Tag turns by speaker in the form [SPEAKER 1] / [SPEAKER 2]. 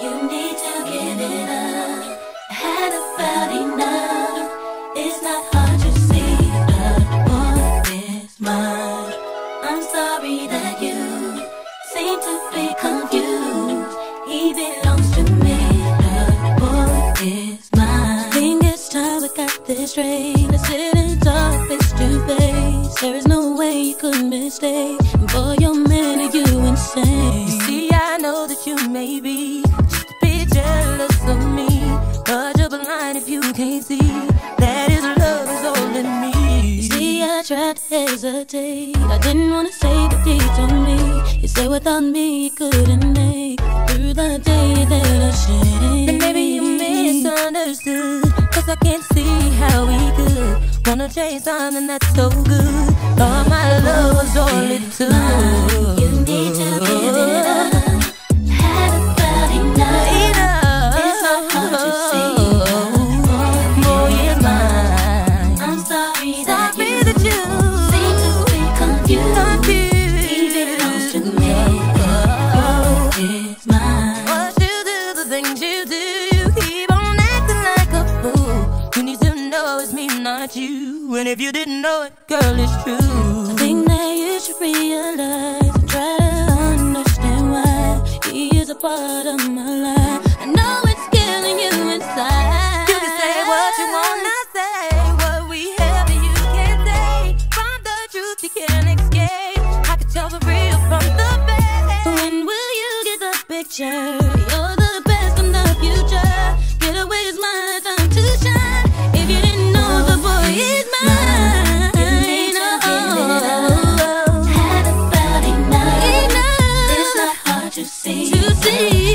[SPEAKER 1] You need to give it up. I had about enough. It's not hard to see the boy is mine. I'm sorry that you seem to be confused. He belongs to me. The boy is mine. I think it's time we got this straight. Let's sit and talk face to face. There is no way you could mistake. And boy, your man, are you insane? You see, I know that you may be just a bit jealous of me, but you're blind if you can't see that his love is all in me. You see, I tried to hesitate. I didn't want to say what he told me. He said without me he couldn't make through the day that I shouldn't. Then maybe you misunderstood, cause I can't see how we could wanna chase something that's so good. All my love was all it took. You need to give it up. Had about enough. It's not hard to see. Boy is mine. I'm sorry that you seem to be confused. He belongs to me. Boy is mine. What you do, the things you do, you keep on acting like a fool. You need to know it's me, not you. And if you didn't know it, girl, it's true. I think that you should realize and try to understand why he is a part of my life. I know it's killing you inside. You can say what you wanna say, what we have and you can't take. From the truth you can't escape. I can tell the real from the fake. When will you get the picture? You're the best in the future. Get away is my time to shine. If you didn't know, the boy is mine. You need to give it up. Had about enough. It's not hard to see.